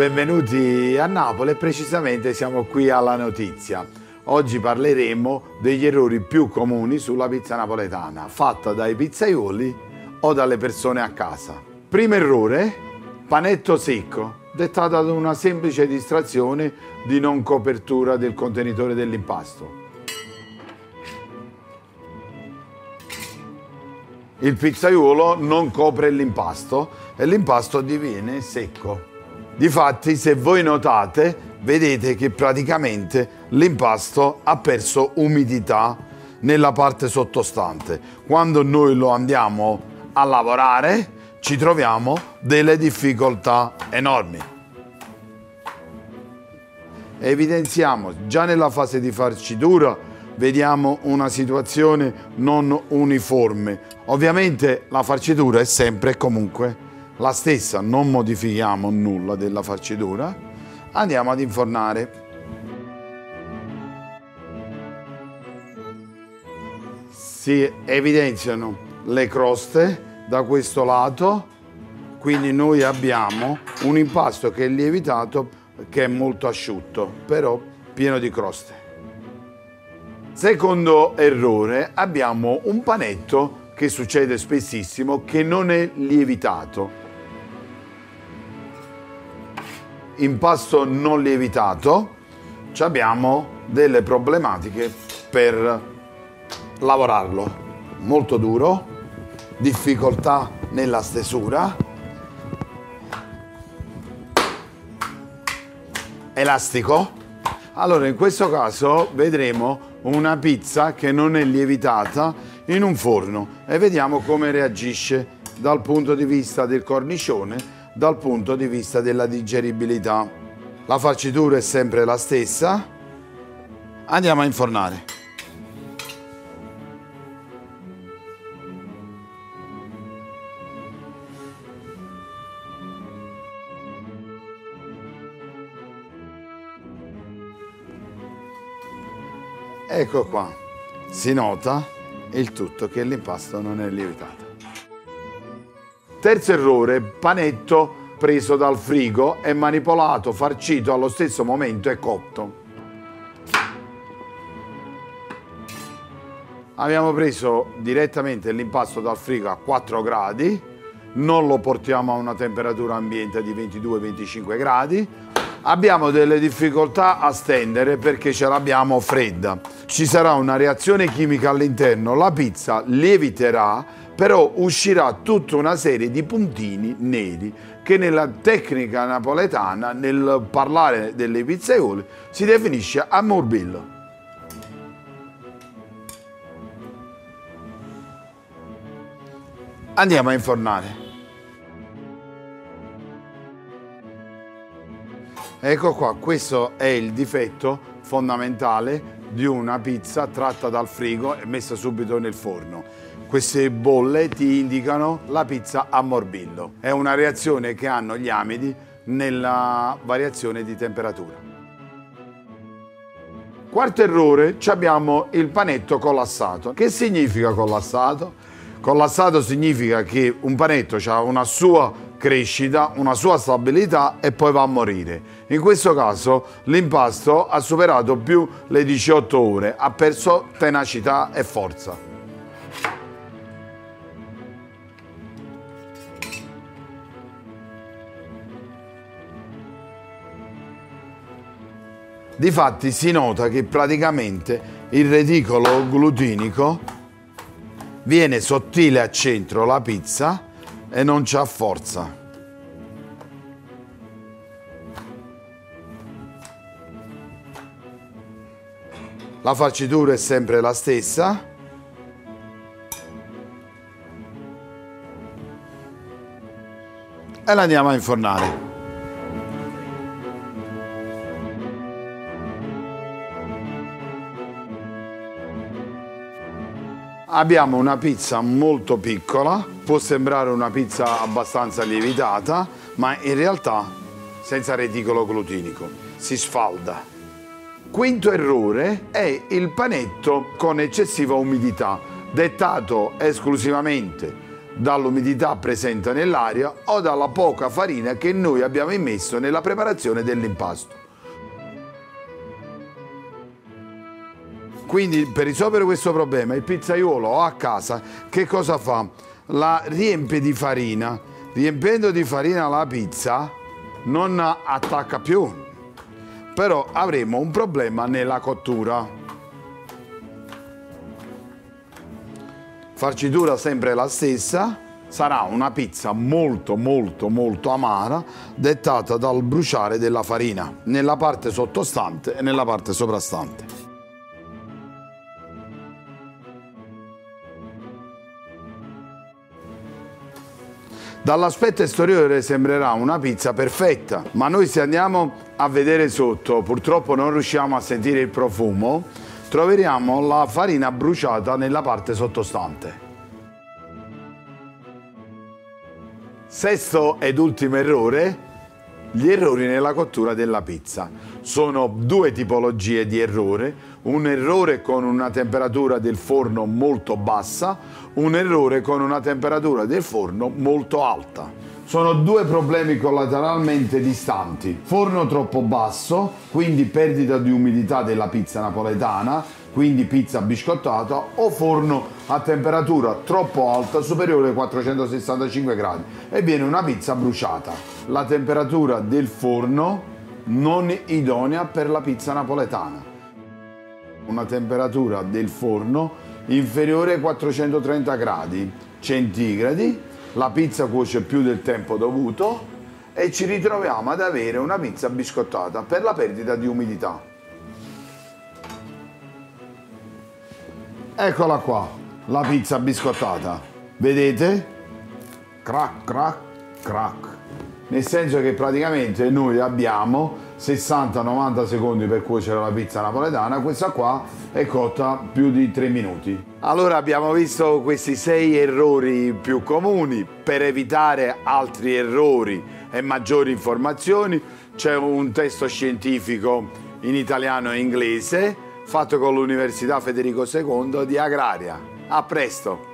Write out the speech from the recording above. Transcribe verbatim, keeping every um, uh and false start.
benvenuti a Napoli e precisamente siamo qui alla Notizia. Oggi parleremo degli errori più comuni sulla pizza napoletana, fatta dai pizzaioli o dalle persone a casa. Primo errore, panetto secco, dettato da una semplice distrazione di non copertura del contenitore dell'impasto. Il pizzaiolo non copre l'impasto e l'impasto diviene secco. Difatti, se voi notate, vedete che praticamente l'impasto ha perso umidità nella parte sottostante. Quando noi lo andiamo a lavorare, ci troviamo delle difficoltà enormi. Evidenziamo già nella fase di farcitura, vediamo una situazione non uniforme. Ovviamente la farcitura è sempre e comunque la stessa, non modifichiamo nulla della farcitura. Andiamo ad infornare. Si evidenziano le croste da questo lato, quindi noi abbiamo un impasto che è lievitato, che è molto asciutto, però pieno di croste. Secondo errore, abbiamo un panetto che succede spessissimo che non è lievitato. Impasto non lievitato, abbiamo delle problematiche per lavorarlo. Molto duro, difficoltà nella stesura, elastico. Allora, in questo caso vedremo una pizza che non è lievitata in un forno e vediamo come reagisce dal punto di vista del cornicione, dal punto di vista della digeribilità. La farcitura è sempre la stessa. Andiamo a infornare. Ecco qua, si nota il tutto che l'impasto non è lievitato. Terzo errore, panetto preso dal frigo e manipolato, farcito allo stesso momento e cotto. Abbiamo preso direttamente l'impasto dal frigo a quattro gradi, non lo portiamo a una temperatura ambiente di ventidue venticinque gradi. Abbiamo delle difficoltà a stendere perché ce l'abbiamo fredda. Ci sarà una reazione chimica all'interno, la pizza lieviterà, però uscirà tutta una serie di puntini neri che nella tecnica napoletana, nel parlare delle pizzaiole, si definisce a morbillo. Andiamo a infornare. Ecco qua, questo è il difetto fondamentale di una pizza tratta dal frigo e messa subito nel forno. Queste bolle ti indicano la pizza a morbillo. È una reazione che hanno gli amidi nella variazione di temperatura. Quarto errore, abbiamo il panetto collassato. Che significa collassato? Collassato significa che un panetto ha una sua crescita, una sua stabilità e poi va a morire. In questo caso l'impasto ha superato più le diciotto ore, ha perso tenacità e forza. Difatti si nota che praticamente il reticolo glutinico viene sottile a centro la pizza e non c'ha forza. La farcitura è sempre la stessa. E la andiamo a infornare. Abbiamo una pizza molto piccola, può sembrare una pizza abbastanza lievitata, ma in realtà senza reticolo glutinico, si sfalda. Quinto errore è il panetto con eccessiva umidità, dettato esclusivamente dall'umidità presente nell'aria o dalla poca farina che noi abbiamo immesso nella preparazione dell'impasto. Quindi per risolvere questo problema il pizzaiolo a casa che cosa fa? La riempie di farina. Riempiendo di farina la pizza non attacca più, però avremo un problema nella cottura. Farcitura sempre la stessa, sarà una pizza molto molto molto amara, dettata dal bruciare della farina nella parte sottostante e nella parte soprastante. Dall'aspetto esteriore sembrerà una pizza perfetta, ma noi se andiamo a vedere sotto, purtroppo non riusciamo a sentire il profumo, troveremo la farina bruciata nella parte sottostante. Sesto ed ultimo errore, gli errori nella cottura della pizza. Sono due tipologie di errore, un errore con una temperatura del forno molto bassa, un errore con una temperatura del forno molto alta. Sono due problemi collateralmente distanti. Forno troppo basso, quindi perdita di umidità della pizza napoletana, quindi pizza biscottata, o forno a temperatura troppo alta, superiore ai quattrocentosessantacinque gradi, e viene una pizza bruciata. La temperatura del forno non idonea per la pizza napoletana. Una temperatura del forno inferiore ai quattrocentotrenta gradi centigradi, la pizza cuoce più del tempo dovuto e ci ritroviamo ad avere una pizza biscottata per la perdita di umidità. Eccola qua, la pizza biscottata. Vedete? Crac, crac, crac. Nel senso che praticamente noi abbiamo sessanta novanta secondi per cuocere la pizza napoletana, questa qua è cotta più di tre minuti. Allora abbiamo visto questi sei errori più comuni. Per evitare altri errori e maggiori informazioni c'è un testo scientifico in italiano e inglese fatto con l'Università Federico secondo di Agraria. A presto!